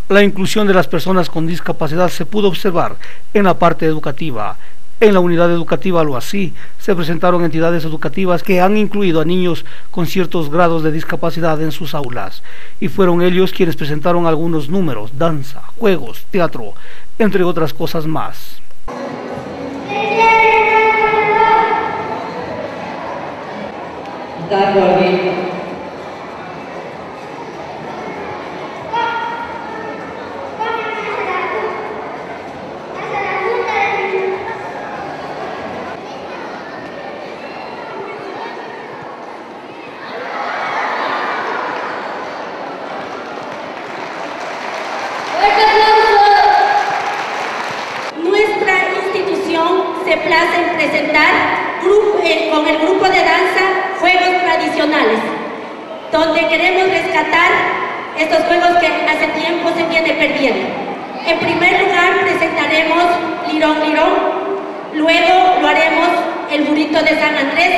La inclusión de las personas con discapacidad se pudo observar en la parte educativa. En la unidad educativa Loasí se presentaron entidades educativas que han incluido a niños con ciertos grados de discapacidad en sus aulas, y fueron ellos quienes presentaron algunos números, danza, juegos, teatro, entre otras cosas más. Se place en presentar con el grupo de danza juegos tradicionales, donde queremos rescatar estos juegos que hace tiempo se viene perdiendo. En primer lugar presentaremos Lirón Lirón, luego lo haremos el burrito de San Andrés.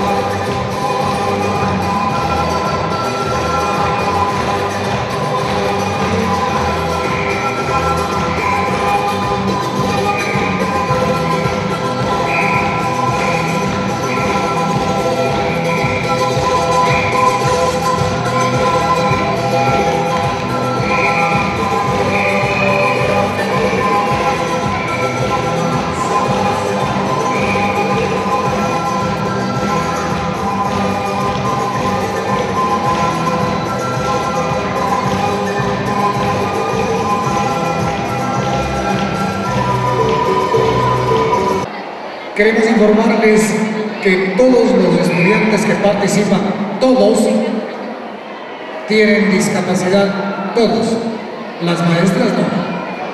Queremos informarles que todos los estudiantes que participan, todos, tienen discapacidad, todos. Las maestras no.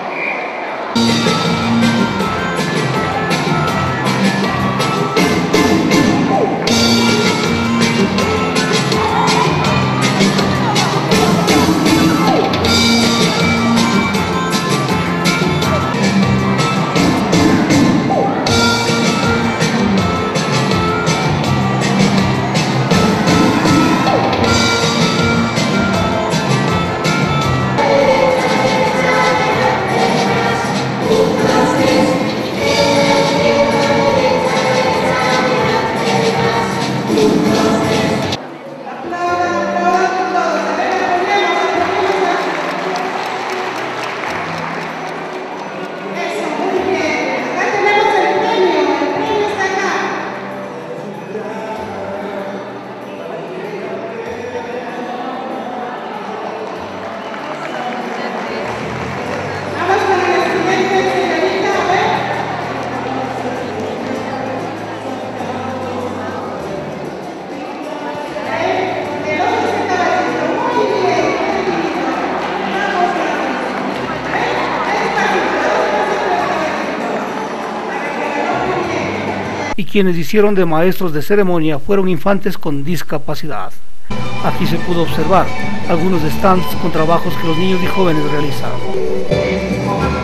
Y quienes hicieron de maestros de ceremonia fueron infantes con discapacidad. Aquí se pudo observar algunos stands con trabajos que los niños y jóvenes realizaron.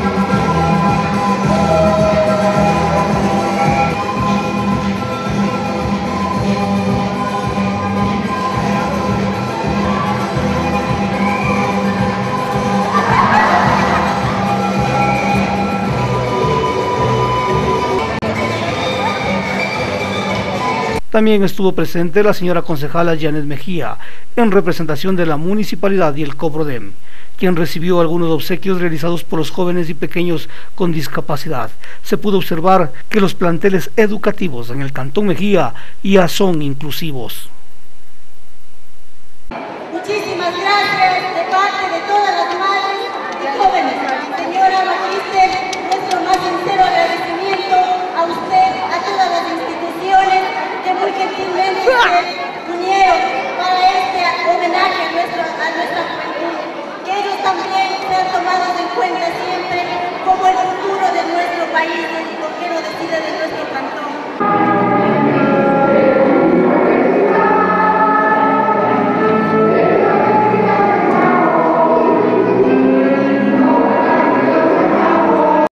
También estuvo presente la señora concejala Janet Mejía, en representación de la municipalidad y el COPRODEM, quien recibió algunos obsequios realizados por los jóvenes y pequeños con discapacidad. Se pudo observar que los planteles educativos en el Cantón Mejía ya son inclusivos. Muchísimas gracias.